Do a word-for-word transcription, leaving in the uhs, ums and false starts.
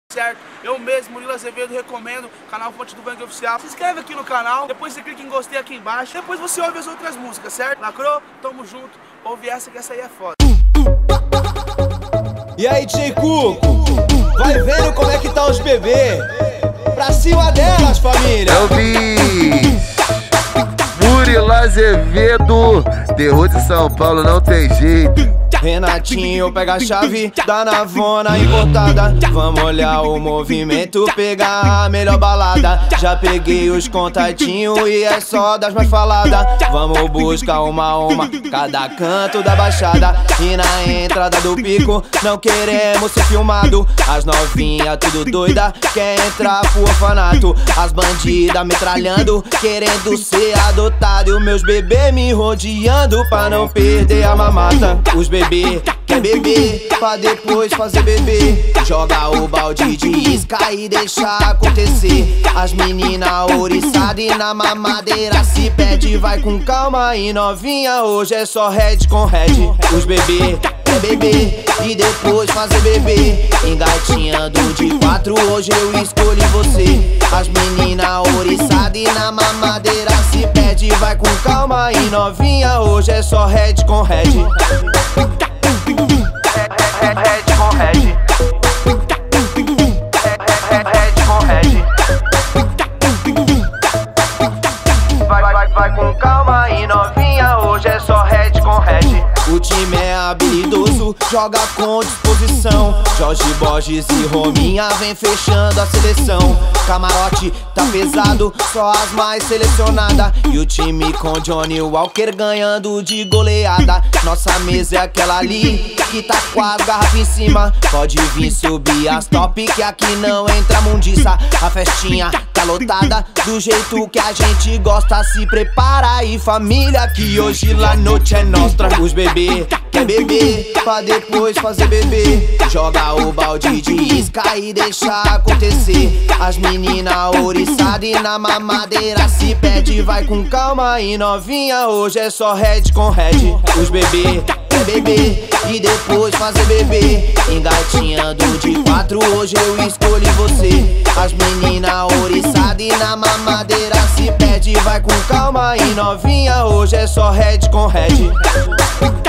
Certo? Eu mesmo, Murilo Azevedo, recomendo o canal Fonte do Bang Oficial. Se inscreve aqui no canal, depois você clica em gostei aqui embaixo, depois você ouve as outras músicas, certo? Lacrou? Tamo junto. Ouve essa que essa aí é foda. E aí, D J Cuco, vai vendo como é que tá os bebês. Pra cima delas, família. Eu vi Murilo Azevedo, terror de São Paulo, não tem jeito. Renatinho pega a chave da navona importada. Vamos olhar o movimento, pegar a melhor balada. Já peguei os contatinhos e é só das mais faladas. Vamos buscar uma a uma, cada canto da baixada. E na entrada do pico, não queremos ser filmado. As novinhas tudo doida, quer entrar pro orfanato. As bandidas metralhando, querendo ser adotado. E os meus bebês me rodeando pra não perder a mamata. Os bebês quer beber, pra depois fazer bebê. Joga o balde de isca e deixa acontecer. As meninas ouriçadas e na mamadeira se pede. Vai com calma e novinha, hoje é só head com head. Os bebê quer beber e depois fazer bebê. Engatinhando de quatro, hoje eu escolhi você. As meninas ouriçadas e na mamadeira se pede. Vai com calma e novinha, hoje é só head com head. Head com head. Head com head. Vai, vai, vai com calma e novinha, hoje é só head com head. O time é habilidoso, joga com disposição. Jorge Borges e Rominha vem fechando a seleção. Camarote tá pesado, só as mais selecionadas. E o time com Johnny Walker ganhando de goleada. Nossa mesa é aquela ali, que tá com as garrafas em cima. Pode vir subir as top, que aqui não entra mundiça. A festinha tá lotada, do jeito que a gente gosta. Se prepara aí, família, que hoje la noite é nostra. Os bebê quer beber, pra depois fazer bebê. Joga o balde de isca e deixa acontecer. As meninas ouriçadas e na mamadeira se pede. Vai com calma e novinha, hoje é só head com head. Os bebê quer beber e depois fazer bebê. Engatinhando de quatro, hoje eu escolhi você. As meninas ouriçadas e na mamadeira se pede. Vai com calma e novinha, hoje é só head com head.